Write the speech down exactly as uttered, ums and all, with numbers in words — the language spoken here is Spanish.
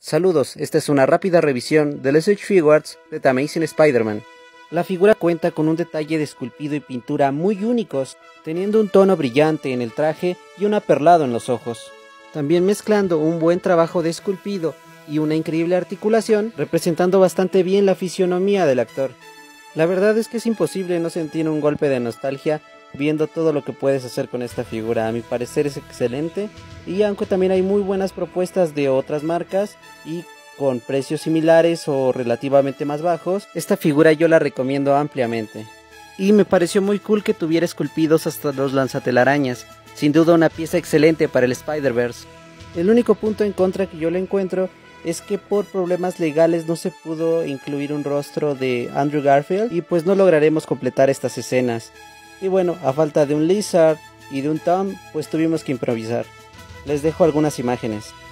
Saludos, esta es una rápida revisión de las Edge Figuarts de The Amazing Spider-Man. La figura cuenta con un detalle de esculpido y pintura muy únicos, teniendo un tono brillante en el traje y un aperlado en los ojos. También mezclando un buen trabajo de esculpido y una increíble articulación, representando bastante bien la fisionomía del actor. La verdad es que es imposible no sentir un golpe de nostalgia viendo todo lo que puedes hacer con esta figura. A mi parecer es excelente, y aunque también hay muy buenas propuestas de otras marcas y con precios similares o relativamente más bajos, esta figura yo la recomiendo ampliamente. Y me pareció muy cool que tuviera esculpidos hasta los lanzatelarañas, sin duda una pieza excelente para el Spider-Verse. El único punto en contra que yo le encuentro es que por problemas legales no se pudo incluir un rostro de Andrew Garfield y pues no lograremos completar estas escenas. Y bueno, a falta de un Lizard y de un Tom, pues tuvimos que improvisar. Les dejo algunas imágenes.